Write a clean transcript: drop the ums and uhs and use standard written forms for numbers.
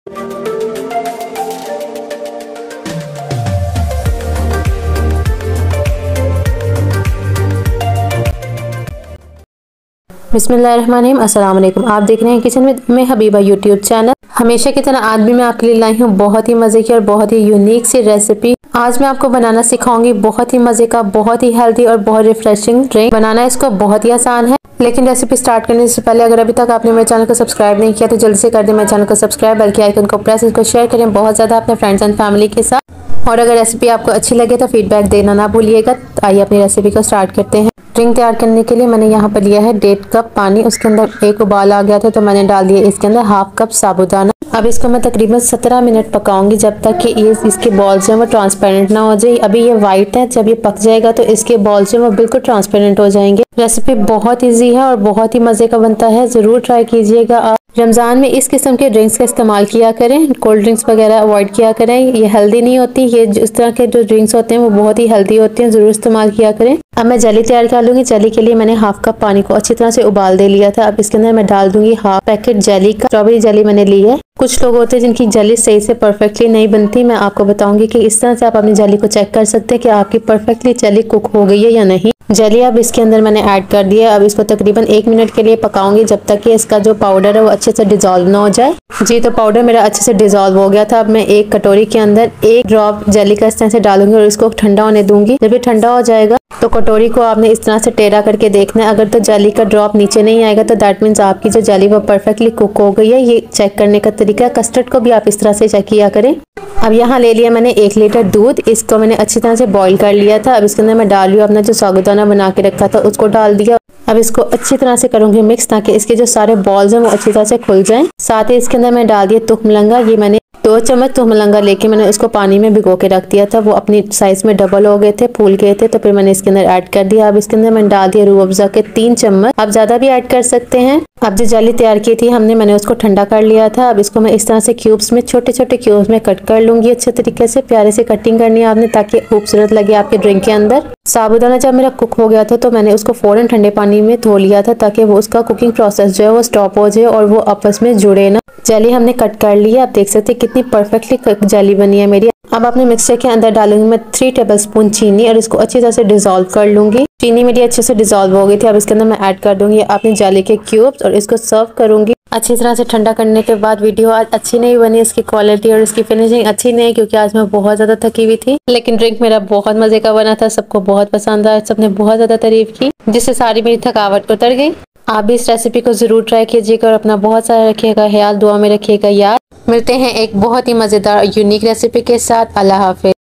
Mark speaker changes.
Speaker 1: बिस्मिल्लाहिर्रहमानिर्रहीम। अस्सलाम वालेकुम। आप देख रहे हैं किचन में मैं हबीबा यूट्यूब चैनल। हमेशा की तरह आज भी मैं आपके लिए लाई हूँ बहुत ही मज़े की और बहुत ही यूनिक सी रेसिपी। आज मैं आपको बनाना सिखाऊंगी बहुत ही मज़े का, बहुत ही हेल्दी और बहुत रिफ्रेशिंग ड्रिंक। बनाना इसको बहुत ही आसान है, लेकिन रेसिपी स्टार्ट करने से पहले अगर अभी तक आपने मेरे चैनल को सब्सक्राइब नहीं किया तो जल्दी से कर दें मेरे चैनल को सब्सक्राइब, बल्कि आइकन को प्रेस, इसको शेयर करें बहुत ज़्यादा अपने फ्रेंड्स एंड फैमिली के साथ। और अगर रेसिपी आपको अच्छी लगे तो फीडबैक देना ना भूलिएगा। आइए अपनी रेसिपी को स्टार्ट करते हैं। ड्रिंक तैयार करने के लिए मैंने यहाँ पर लिया है 1.5 कप पानी। उसके अंदर एक उबाल आ गया था तो मैंने डाल दिया इसके अंदर हाफ कप साबुदाना। अब इसको मैं तकरीबन 17 मिनट पकाऊंगी जब तक कि ये इसके बॉल्स हैं वो ट्रांसपेरेंट ना हो जाए। अभी ये वाइट है, जब ये पक जाएगा तो इसके बॉल्स हैं वो बिल्कुल ट्रांसपेरेंट हो जाएंगे। रेसिपी बहुत ईजी है और बहुत ही मजे का बनता है, जरूर ट्राई कीजिएगा। आप रमज़ान में इस किस्म के ड्रिंक्स का इस्तेमाल किया करें, कोल्ड ड्रिंक्स वगैरह अवॉइड किया करें, ये हेल्दी नहीं होती। ये इस तरह के जो ड्रिंक्स होते हैं वो बहुत ही हेल्दी होते हैं, जरूर इस्तेमाल किया करें। अब मैं जेली तैयार कर लूंगी। जेली के लिए मैंने हाफ कप पानी को अच्छी तरह से उबाल दे लिया था। अब इसके अंदर मैं डाल दूंगी हाफ पैकेट जेली का। स्ट्रॉबेरी जेली मैंने ली है। कुछ लोग होते हैं जिनकी जेली सही से परफेक्टली नहीं बनती। मैं आपको बताऊंगी कि इस तरह से आप अपनी जेली को चेक कर सकते हैं कि आपकी परफेक्टली जेली कुक हो गई है या नहीं। जेली अब इसके अंदर मैंने ऐड कर दिया। अब इसको तकरीबन 1 मिनट के लिए पकाऊंगी जब तक कि इसका जो पाउडर है वो अच्छे से डिजोल्व ना हो जाए। जी, तो पाउडर मेरा अच्छे से डिजोल्व हो गया था। अब मैं एक कटोरी के अंदर 1 ड्रॉप जेली का इस तरह से डालूंगी और इसको ठंडा होने दूंगी। जब ये ठंडा हो जाएगा तो कटोरी को आपने इस तरह से टेढ़ा करके देखना है। अगर तो जेली का ड्रॉप नीचे नहीं आएगा तो दैट मीन्स आपकी जो जेली वो परफेक्टली कुक हो गई है। ये चेक करने का तरीका है। कस्टर्ड को भी आप इस तरह से चेक किया करें। अब यहाँ ले लिया मैंने 1 लीटर दूध। इसको मैंने अच्छी तरह से बॉईल कर लिया था। अब इसके अंदर मैं डाल रही हूँ अपना जो साबुदाना बना के रखा था उसको डाल दिया। अब इसको अच्छी तरह से करूंगी मिक्स, ताकि इसके जो सारे बॉल्स हैं वो अच्छी तरह से खुल जाएं। साथ ही इसके अंदर मैं डाल दिया तुखमलंगा। ये मैंने 2 चम्मच तुखमलंगा लेके मैंने उसको पानी में भिगो के रख दिया था। वो अपनी साइज में डबल हो गए थे, फूल गए थे, तो फिर मैंने इसके अंदर ऐड कर दिया। अब इसके अंदर मैंने डाल दिया रूह अफ़ज़ा के 3 चम्मच। आप ज्यादा भी ऐड कर सकते हैं। अब जो जेली तैयार की थी हमने, मैंने उसको ठंडा कर लिया था। अब इसको मैं इस तरह से क्यूब्स में, छोटे छोटे क्यूब्स में कट कर लूंगी। अच्छे तरीके से प्यारे से कटिंग करनी है आपने, ताकि खूबसूरत लगे आपके ड्रिंक के अंदर। साबुदाना जब मेरा कुक हो गया था तो मैंने उसको फौरन ठंडे पानी में धो लिया था, ताकि वो उसका कुकिंग प्रोसेस जो है वो स्टॉप हो जाए और वो आपस में जुड़े ना। जेली हमने कट कर ली है। आप देख सकते हैं कितनी परफेक्टली जेली बनी है मेरी। अब अपने मिक्सचर के अंदर डालूंगी मैं 3 टेबलस्पून चीनी और इसको अच्छी तरह से डिजोल्व कर लूंगी। चीनी मेरी अच्छे से डिजोल्व हो गई थी। अब इसके अंदर मैं ऐड कर दूंगी अपनी जेली के क्यूब्स और इसको सर्व करूंगी। अच्छी तरह से ठंडा करने के बाद वीडियो आज अच्छी नहीं बनी, इसकी क्वालिटी और इसकी फिनिशिंग अच्छी नहीं, क्योंकि आज मैं बहुत ज्यादा थकी हुई थी। लेकिन ड्रिंक मेरा बहुत मजे का बना था, सबको बहुत पसंद आया, सबने बहुत ज्यादा तारीफ की, जिससे सारी मेरी थकावट उतर गई। आप भी इस रेसिपी को जरूर ट्राई कीजिएगा और अपना बहुत सारा रखिएगा ख्याल, दुआ में रखिएगा याद। मिलते हैं एक बहुत ही मजेदार यूनिक रेसिपी के साथ। अल्लाह हाफिज।